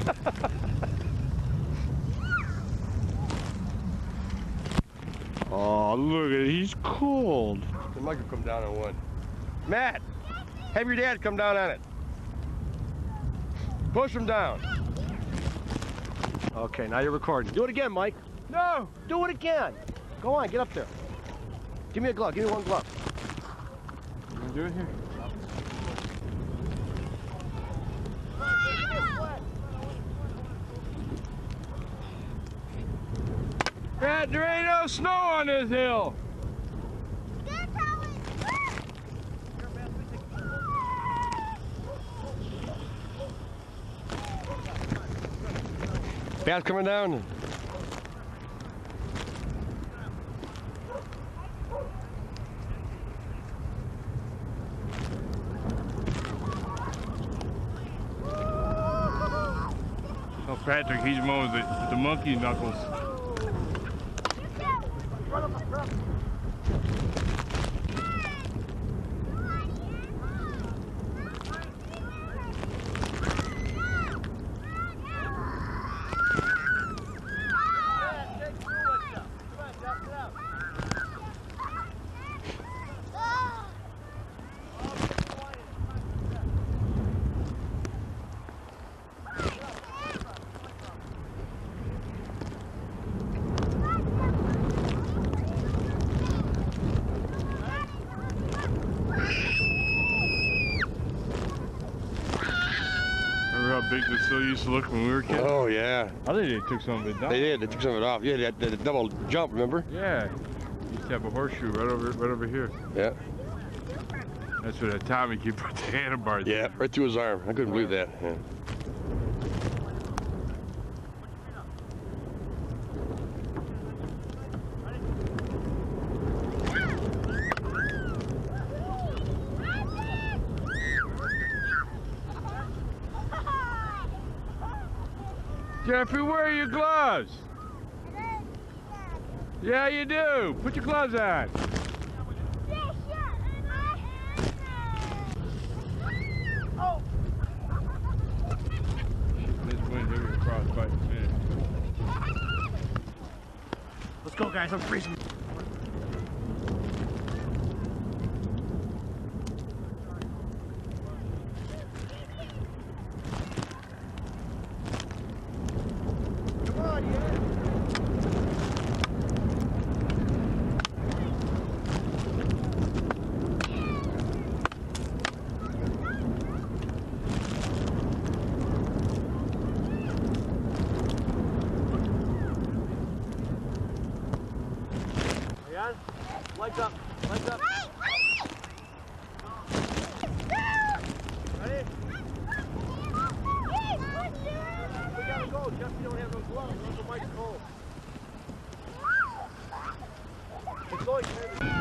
Oh, look at it. He's cold. The Mike will come down on one. Matt, have your dad come down on it. Push him down. Okay, now you're recording. Do it again, Mike. No. Do it again. Go on, get up there. Give me a glove. Give me one glove. You want to do it here? Matt, there ain't no snow on this hill. Pat's coming down. Oh, Patrick, he's mowing the monkey knuckles. How big the still used to look when we were kids? Oh, yeah. I think they took some of it down. They did. They took some of it off. Yeah, the double jump, remember? Yeah. Used to have a horseshoe right over here. Yeah. That's where that Tommy kid put the handlebars. Yeah, right through his arm. I couldn't believe that. Yeah. Jeffrey, where are your gloves? Yeah, you do. Put your gloves on. This wind here will frostbite in a minute. Let's go, guys. I'm freezing. Legs up, legs up. Ready? We gotta go. Jeffy don't have no gloves. Uncle Mike's cold. It's going,